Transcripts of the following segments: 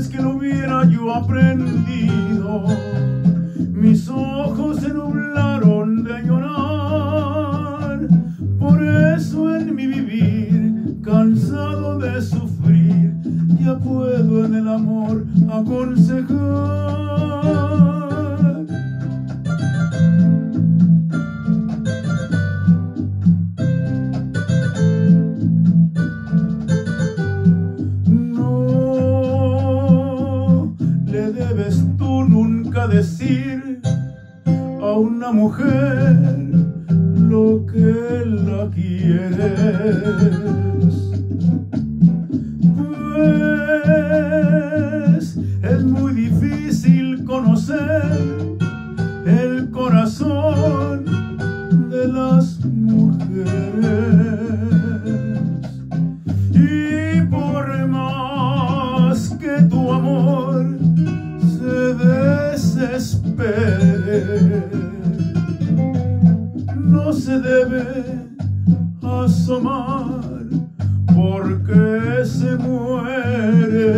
Antes que lo hubiera yo aprendido, mis ojos se nublaron de llorar. Por eso en mi vivir, cansado de sufrir, ya puedo en el amor aconsejar. Debes tú nunca decir a una mujer lo que la quieres, pues es muy difícil conocer el corazón de las mujeres. Y por más que tu amor se desespere, no se debe asomar porque se muere.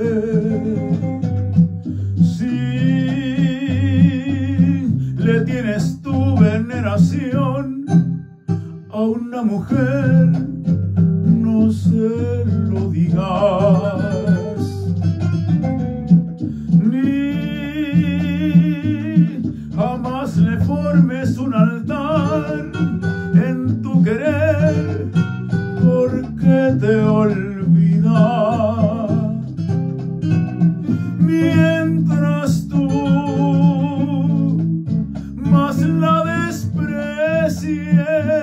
Si le tienes tu veneración a una mujer, no se lo digas. Jamás le formes un altar en tu querer, porque te olvida. Mientras tú más la desprecies,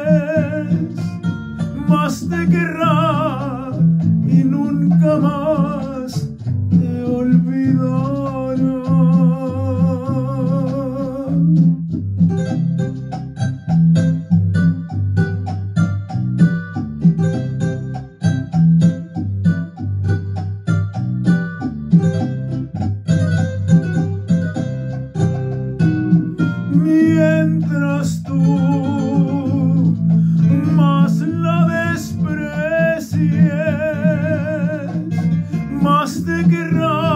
más te querrá y nunca más te olvidará. Mientras tú más la desprecies, más te querrá